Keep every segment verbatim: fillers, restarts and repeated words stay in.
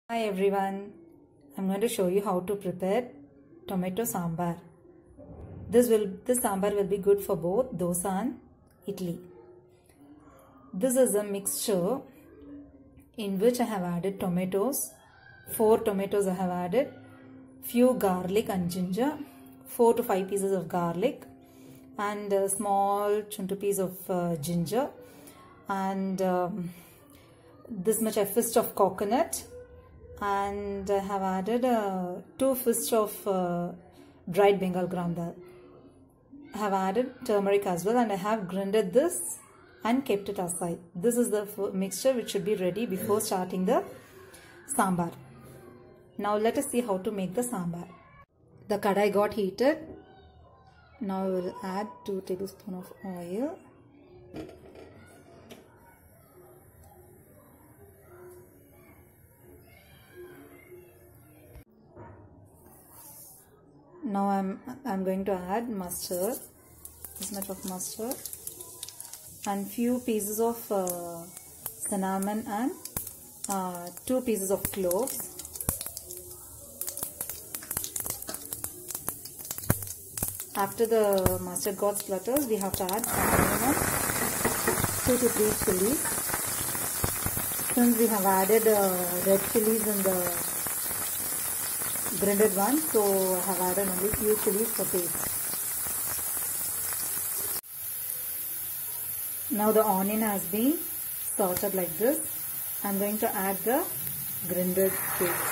Hi everyone, I'm going to show you how to prepare tomato sambar. This will this sambar will be good for both dosa and idli. This is a mixture in which I have added tomatoes. Four tomatoes I have added, few garlic and ginger, four to five pieces of garlic, and a small chuntu piece of uh, ginger, and um, this much a fist of coconut. And I have added uh, two fists of uh, dried Bengal gram dal. I have added turmeric as well, and I have grinded this and kept it aside. This is the mixture which should be ready before starting the sambar. Now let us see how to make the sambar. The kadai got heated. Now we will add two tablespoons of oil. Now I'm I'm going to add mustard, this much of mustard, and few pieces of uh, cinnamon and uh, two pieces of cloves. After the mustard got splutters, we have to add minimum two to three chilies. Since we have added uh, red chilies in the grinded one, so I have added only few chilies for taste. Now the onion has been sauteed like this. I am going to add the grinded paste.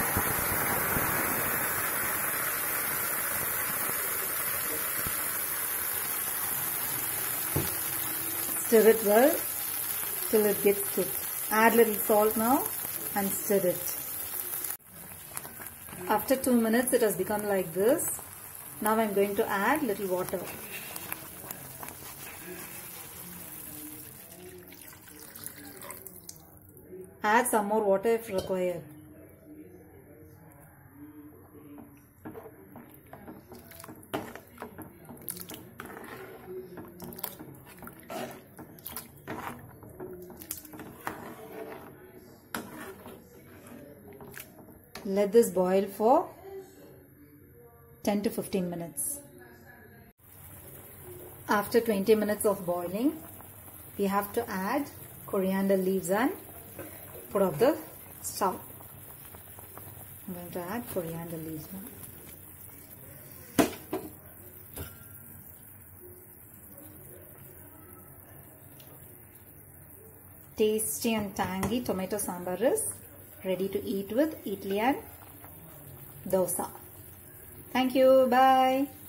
Stir it well till it gets cooked. Add little salt now and stir it. After two minutes it has become like this. Now I am going to add little water. Add some more water if required. Let this boil for ten to fifteen minutes. After twenty minutes of boiling, we have to add coriander leaves and put off the stove. I'm going to add coriander leaves now. Tasty and tangy tomato sambar is ready to eat with idli and dosa. Thank you. Bye.